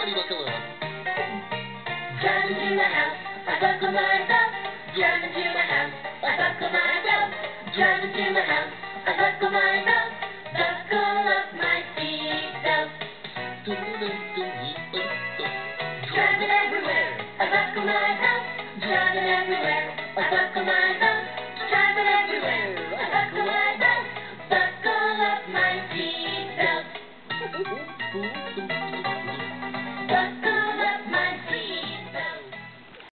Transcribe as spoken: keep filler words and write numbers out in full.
Everybody look along. Driving to my house, I buckle my belt. Driving to my house, I buckle my belt. Driving to my house, I buckle my belt.